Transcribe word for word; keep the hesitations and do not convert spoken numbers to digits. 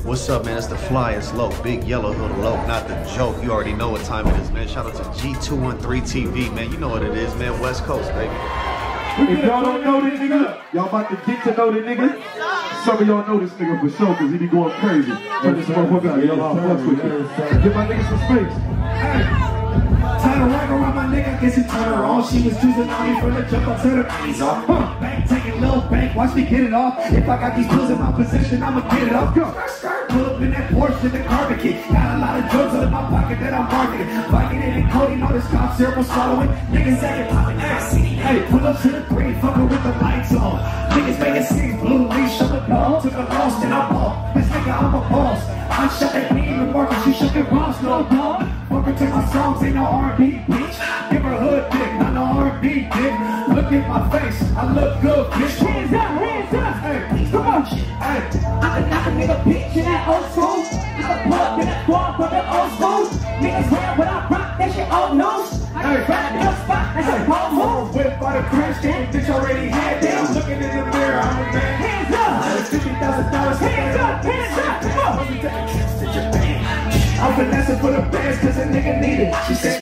What's up, man? It's the flyest low, big Yelohill low, not the joke. You already know what time it is, man. Shout out to G two one three T V, man. You know what it is, man. West Coast, baby. If y'all don't know this nigga, y'all about to get to know the nigga. Some of y'all know this nigga for sure, cause he be going crazy. Turn this motherfucker out, y'all all fuck with you. Give my niggas some space. Hey. Turn her right around my nigga, guess he turned her on. She was choosing on me from the jump up to the knees off. Huh. Bank taking little bank, watch me get it off. If I got these pills in my position, I'ma get it off. Go. Pull up in that Porsche in the carpet kit. Got a lot of drugs in my pocket that I'm marketing. Viking and codeine, all this cough syrup I'm swallowing. Niggas acting popping ass. Hey, pull up to the three, fucking with the lights on. Niggas making six blue leash, shut the dog. Took a loss, then I bought. This nigga, I'm a boss. I shut that knee in the market, she shook it boss, no dog. Fucker to my songs, ain't no R and B, bitch. Give her hood dick, not no R and B, dick. Look at my face, I look good, bitch. Hands up, hands up. Hey, come on. Hey, I can knock a nigga bitch in that old school. I can pull up in that squad from the old school. Niggas wear what I rock, that shit old nose. I can grab in a spot, that's a pole move. Whip by the crash game, bitch already had that. I'm looking in the mirror, I'm a man. Hands up. fifty thousand dollars. Hands up, hands up, come on. I'm finessing for the bands cause a nigga need it. She said